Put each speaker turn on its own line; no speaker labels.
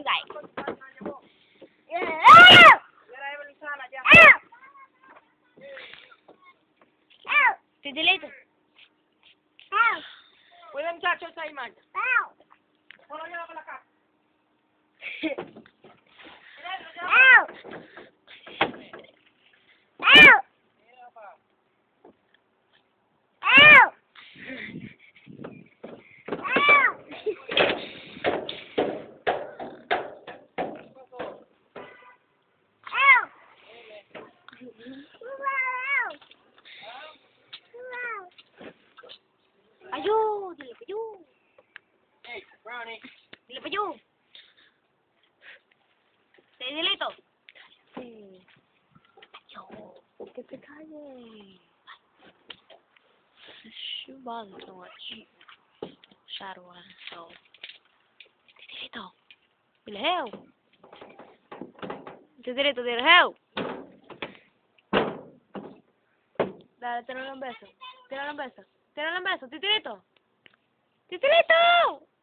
Dai. Titilito.
Walang chacho sa iman. Wala niya ako lakas.
Ayun, dila pa yun.
Hey, Brownie.
Dila pa yun. Titilito. Shoeball so much. Shadow one. So, titilito. Dilaheo. Titilito, dilaheo. Dale, tira ng beso. Tira ng beso. Tira ng beso. Titilito. Titilito!